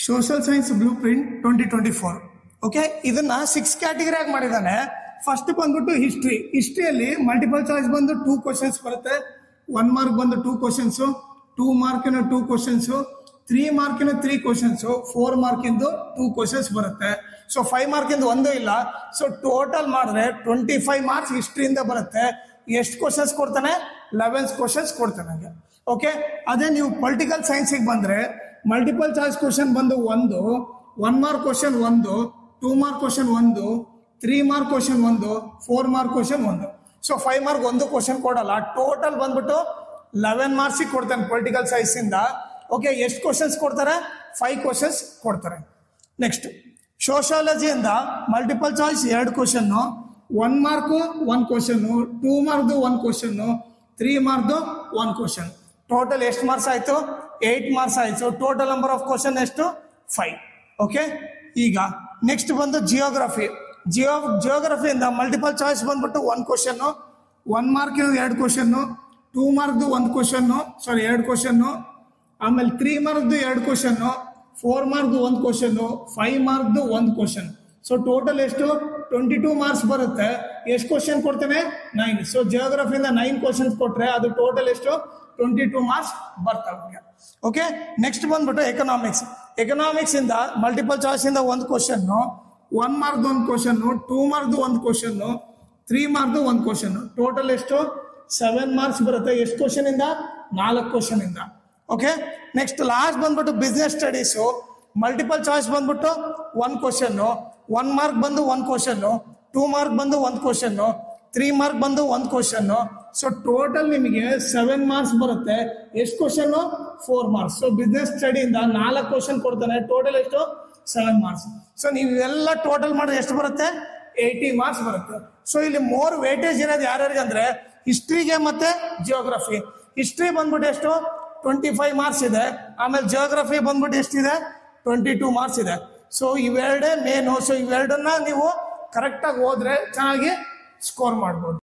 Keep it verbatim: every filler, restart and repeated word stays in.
Social science blueprint twenty twenty four okay. ಇದನ್ನ six category ಆಗಿ ಮಾಡಿದ್ದಾನೆ. First ಬಂದ್ಬಿಟ್ಟು ಹಿಸ್ಟ್ರಿ. ಹಿಸ್ಟ್ರಿಯಲ್ಲಿ ಮಲ್ಟಿಪಲ್ ಚಾಯ್ಸ್ ಬಂದು ಟೂ ಕ್ವಶನ್ಸ್ ಬರುತ್ತೆ. ಒನ್ ಮಾರ್ಕ್ ಬಂದು ಟೂ ಕ್ವಶನ್ಸು, ಟೂ ಮಾರ್ಕಿನ ಟೂ ಕ್ವಶನ್ಸು, ತ್ರೀ ಮಾರ್ಕಿನ ತ್ರೀ ಕ್ವಶನ್ಸು, ಫೋರ್ ಮಾರ್ಕಿಂದು ಟೂ ಕ್ವಶನ್ಸ್ ಬರುತ್ತೆ. ಸೊ ಫೈವ್ ಮಾರ್ಕಿಂದು ಒಂದೂ ಇಲ್ಲ. ಸೊ ಟೋಟಲ್ ಮಾಡಿದ್ರೆ ಟ್ವೆಂಟಿ ಫೈವ್ ಮಾರ್ಕ್ಸ್ ಹಿಸ್ಟ್ರಿಯಿಂದ ಬರುತ್ತೆ. ಎಷ್ಟು ಕ್ವಶನ್ಸ್ ಕೊಡ್ತಾನೆ? ಲೆವೆನ್ ಕ್ವಶನ್ಸ್ ಕೊಡ್ತಾನೆ. ಓಕೆ. ಅದೇ ನೀವು ಪೊಲಿಟಿಕಲ್ ಸೈನ್ಸಿಗೆ ಬಂದ್ರೆ ಮಲ್ಟಿಪಲ್ ಚಾಯ್ಸ್ ಕ್ವಶನ್ ಬಂದು ಒಂದು, ಒನ್ ಮಾರ್ಕ್ ಕ್ವಶನ್ ಒಂದು, ಟೂ ಮಾರ್ಕ್ ಕ್ವಶನ್ ಒಂದು, ತ್ರೀ ಮಾರ್ಕ್ ಕ್ವಶನ್ ಒಂದು, ಫೋರ್ ಮಾರ್ಕ್ ಕ್ವಶನ್ ಒಂದು. ಸೊ ಫೈವ್ ಮಾರ್ಕ್ ಒಂದು ಕ್ವಶನ್ ಕೊಡಲ್ಲ. ಟೋಟಲ್ ಬಂದ್ಬಿಟ್ಟು ಲೆವೆನ್ ಮಾರ್ಕ್ಸಿಗೆ ಕೊಡ್ತಾನೆ ಪೊಲಿಟಿಕಲ್ ಸೈನ್ಸ್ ಇಂದ. ಓಕೆ. ಎಷ್ಟು ಕ್ವಶನ್ಸ್ ಕೊಡ್ತಾರೆ? ಫೈವ್ ಕ್ವಶನ್ಸ್ ಕೊಡ್ತಾರೆ. ನೆಕ್ಸ್ಟ್ ಸೋಷಿಯಾಲಜಿಯಿಂದ ಮಲ್ಟಿಪಲ್ ಚಾಯ್ಸ್ ಎರಡು question, one mark one question, two ಮಾರ್ಕ್ದು ಒನ್ ಕ್ವಶನ್ನು, ತ್ರೀ ಮಾರ್ಕ್ದು ಒನ್ ಕ್ವಶನ್. ಟೋಟಲ್ ಎಷ್ಟು ಮಾರ್ಕ್ಸ್ ಆಯ್ತು? ಏಟ್ ಮಾರ್ಕ್ಸ್ ಆಯ್ತು. ಟೋಟಲ್ ನಂಬರ್ ಆಫ್ ಕ್ವಶನ್ ಎಷ್ಟು? ಫೈವ್. ಓಕೆ. ಈಗ ನೆಕ್ಸ್ಟ್ ಬಂದು ಜಿಯೋಗ್ರಫಿ. ಜಿಯೋ ಜಿಯೋಗ್ರಫಿಯಿಂದ ಮಲ್ಟಿಪಲ್ ಚಾಯ್ಸ್ ಬಂದ್ಬಿಟ್ಟು ಒನ್ ಕ್ವಶನ್ನು, ಒನ್ ಮಾರ್ಕಿನ ಎರಡು ಕ್ವಶನ್ನು, ಟೂ ಮಾರ್ಕ್ದು ಒಂದು ಕ್ವಶನ್ನು, ಸಾರಿ ಎರಡು ಕ್ವಶನ್ನು, ಆಮೇಲೆ ತ್ರೀ ಮಾರ್ಕ್ದು ಎರಡು ಕ್ವಶನ್ನು, ಫೋರ್ ಮಾರ್ಕ್ದು ಒಂದು ಕ್ವಶನ್ನು, ಫೈವ್ ಮಾರ್ಕ್ದು ಒಂದು ಕ್ವಶನ್. ಸೊ ಟೋಟಲ್ ಎಷ್ಟು? ಟ್ವೆಂಟಿ ಟೂ ಮಾರ್ಕ್ಸ್ ಬರುತ್ತೆ. ಎಷ್ಟು ಕ್ವಶನ್ ಕೊಡ್ತೇನೆ? ನೈನ್. ಸೊ ಜಿಯೋಗ್ರಫಿಯಿಂದ ನೈನ್ ಕ್ವಶನ್ಸ್ ಕೊಟ್ರೆ ಅದು ಟೋಟಲ್ ಎಷ್ಟು? ಟ್ವೆಂಟಿ ಟೂ ಮಾರ್ಕ್ಸ್ ಬರ್ತವೆ. ಓಕೆ. ನೆಕ್ಸ್ಟ್ ಬಂದ್ಬಿಟ್ಟು ಎಕನಾಮಿಕ್ಸ್. ಎಕನಾಮಿಕ್ಸ್ ಇಂದ ಮಲ್ಟಿಪಲ್ ಚಾಯ್ಸ್ ಇಂದ ಒಂದು ಕ್ವಶನ್ನು, ಒನ್ ಮಾರ್ಕ್ದು ಒಂದು ಕ್ವಶನ್ನು, ಟೂ ಮಾರ್ಕ್ದು ಒಂದು ಕ್ವಶನ್ನು, ತ್ರೀ ಮಾರ್ಕ್ದು ಒಂದು ಕ್ವಶನ್ನು. ಟೋಟಲ್ ಎಷ್ಟು? ಸೆವೆನ್ ಮಾರ್ಕ್ಸ್ ಬರುತ್ತೆ. ಎಷ್ಟು ಕ್ವಶನ್ ಇಂದ? ನಾಲ್ಕು ಕ್ವಶನ್ ಇಂದ. ಓಕೆ. ನೆಕ್ಸ್ಟ್ ಲಾಸ್ಟ್ ಬಂದ್ಬಿಟ್ಟು ಬಿಸ್ನೆಸ್ ಸ್ಟಡೀಸು. ಮಲ್ಟಿಪಲ್ ಚಾಯ್ಸ್ ಬಂದ್ಬಿಟ್ಟು ಒನ್ ಕ್ವಶನ್ನು, ಒನ್ ಮಾರ್ಕ್ ಬಂದು ಒಂದು ಕ್ವಶನ್ನು, ಟೂ ಮಾರ್ಕ್ ಬಂದು ಒಂದು ಕ್ವಶನ್ನು, ತ್ರೀ ಮಾರ್ಕ್ ಬಂದು ಒಂದು ಕ್ವಶನ್ನು. ಸೊ ಟೋಟಲ್ ನಿಮಗೆ ಸೆವೆನ್ ಮಾರ್ಕ್ಸ್ ಬರುತ್ತೆ. ಎಷ್ಟು question? Four marks. So business ಸ್ಟಡಿಯಿಂದ ನಾಲ್ಕು ಕ್ವಶನ್ ಕೊಡ್ತಾನೆ. ಟೋಟಲ್ ಎಷ್ಟು? Seven marks. ಸೊ ನೀವು ಎಲ್ಲ ಟೋಟಲ್ ಮಾಡಿದ್ರೆ ಎಷ್ಟು ಬರುತ್ತೆ? ಏಯ್ಟಿ ಮಾರ್ಕ್ಸ್ ಬರುತ್ತೆ. ಸೊ ಇಲ್ಲಿ ಮೋರ್ ವೇಟೇಜ್ ಇರೋದು ಯಾರ್ಯಾರಿಗೆ ಅಂದ್ರೆ ಹಿಸ್ಟ್ರಿಗೆ ಮತ್ತೆ ಜಿಯೋಗ್ರಫಿ. ಹಿಸ್ಟ್ರಿ ಬಂದ್ಬಿಟ್ಟು ಎಷ್ಟು? ಟ್ವೆಂಟಿ ಫೈವ್ ಮಾರ್ಕ್ಸ್ ಇದೆ. ಆಮೇಲೆ ಜಿಯೋಗ್ರಫಿ ಬಂದ್ಬಿಟ್ಟು ಎಷ್ಟಿದೆ? ಟ್ವೆಂಟಿ ಟೂ ಮಾರ್ಕ್ಸ್ ಇದೆ. ಸೊ ಇವೆರಡೇ ಮೇನು. ಸೊ ಇವೆರಡನ್ನ ನೀವು ಕರೆಕ್ಟಾಗಿ ಹೋದ್ರೆ ಚೆನ್ನಾಗಿ ಸ್ಕೋರ್ ಮಾಡ್ಬೋದು.